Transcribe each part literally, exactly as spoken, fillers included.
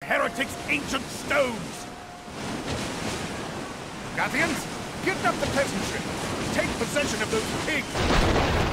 heretics' ancient stones! Gathians, kidnap the peasantry! Take possession of those pigs!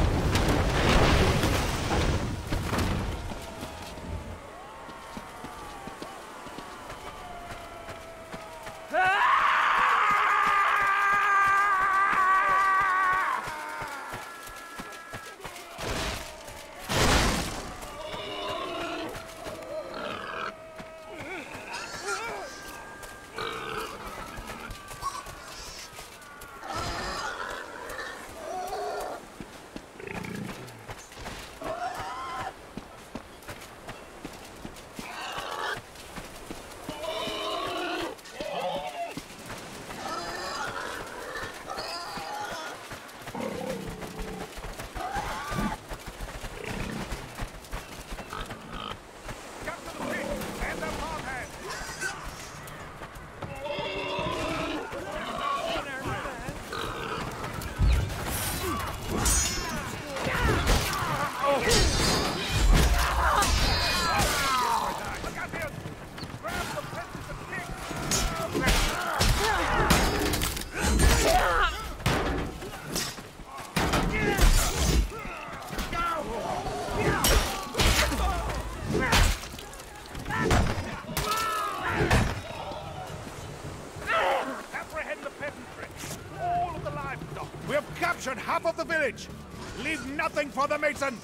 We have captured half of the village! Leave nothing for the masons!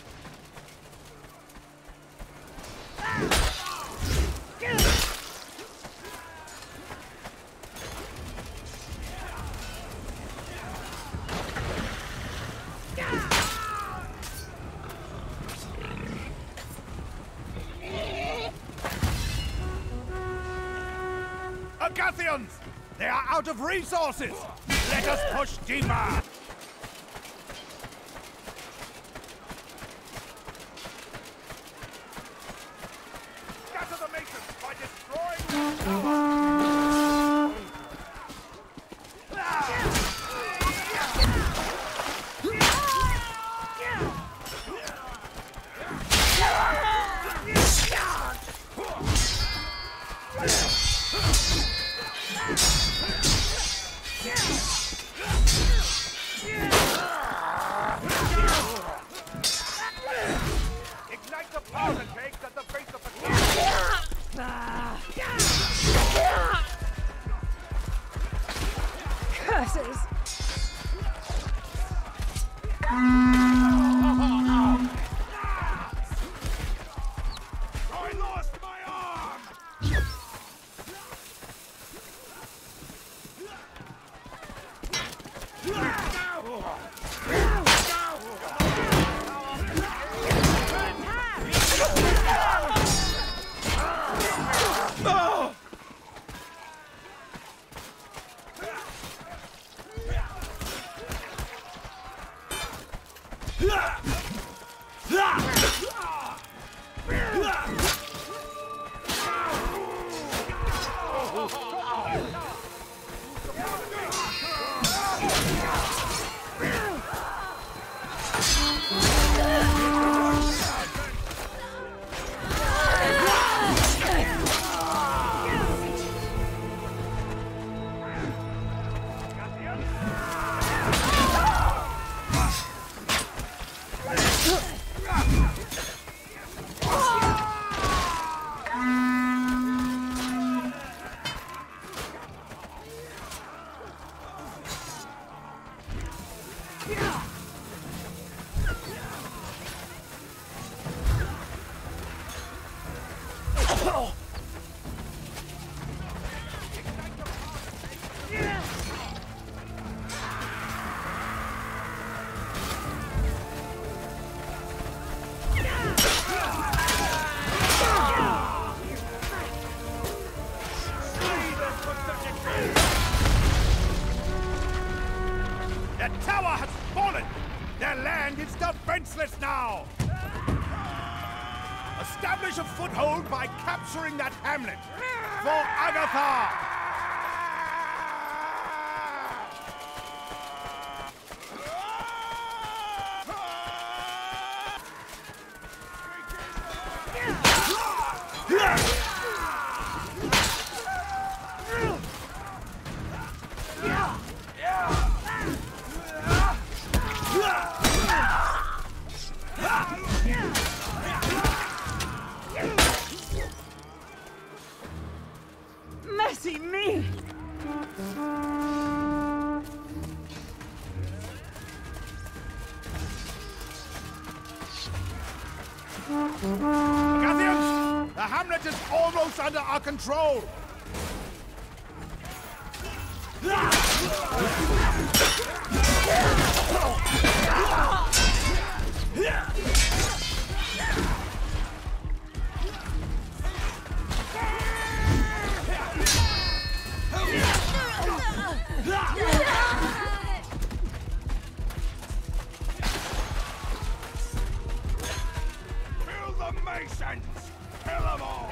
Agathians! They are out of resources! Let us push deeper! Scatter the masons by destroying the tower! Ignite the powder cakes at the base of the Curses! I lost my arm! The tower has fallen! Their land is defenseless now! Establish a foothold by capturing that hamlet! For Agatha! Yeah! That is almost under our control! Kill the Masons! Kill them all!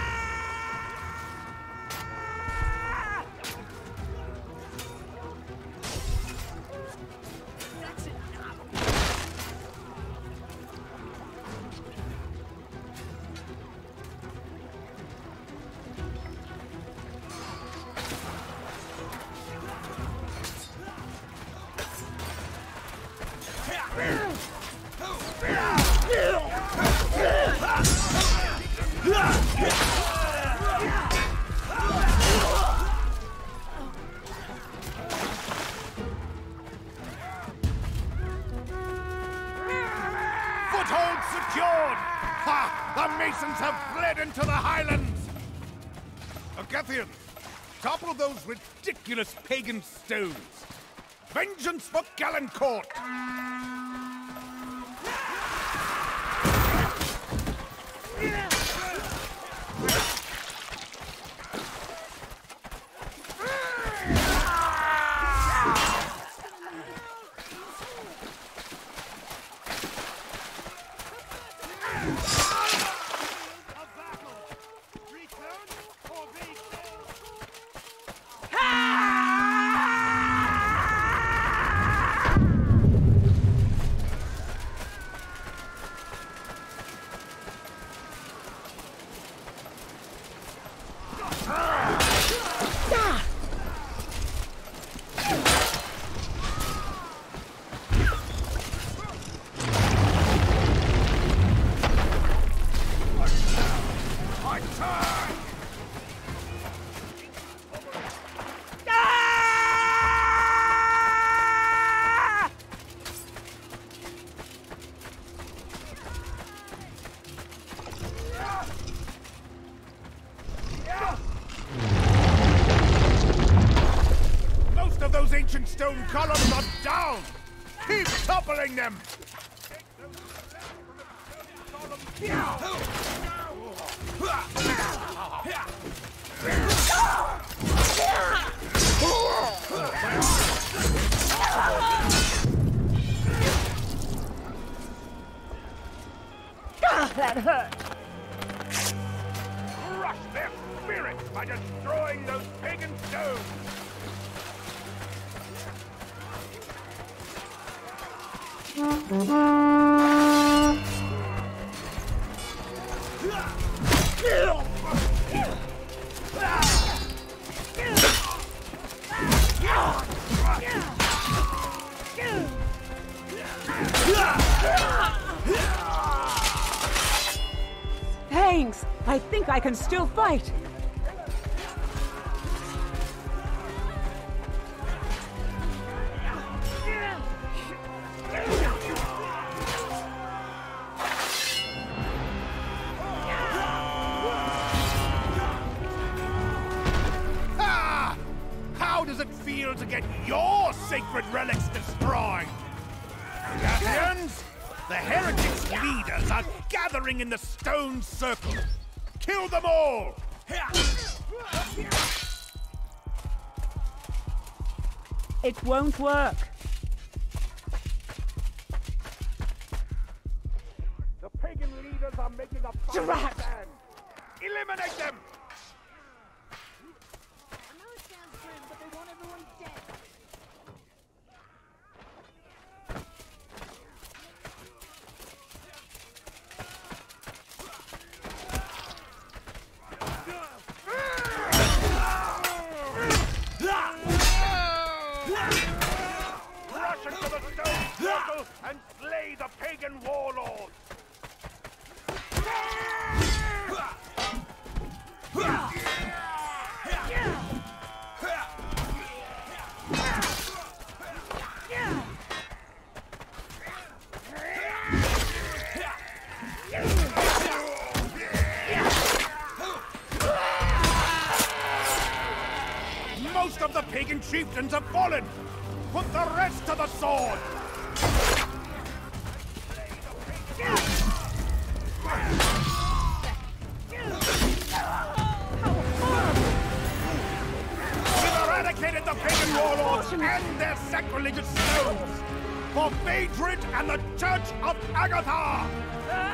Foothold secured! Ha! The Masons have fled into the Highlands! Agathian, topple those ridiculous pagan stones! Vengeance for Galencourt! Those ancient stone columns are down! Keep toppling them! Ah, that hurt! Crush their spirits by destroying those pagan stones! Thanks! I think I can still fight! Ah! How does it feel to get your sacred relics destroyed? Gathians, the heretics' leaders are gathering in the stone circle. Kill them all! It won't work. The pagan leaders are making a final Drat! stand. Eliminate them! I know it sounds grim, but they want everyone dead. Rush into the stone circle and slay the pagan warlords! pagan chieftains have fallen! Put the rest to the sword! We've eradicated the pagan warlords and their sacrilegious stones! For Phaedrid and the Church of Agatha!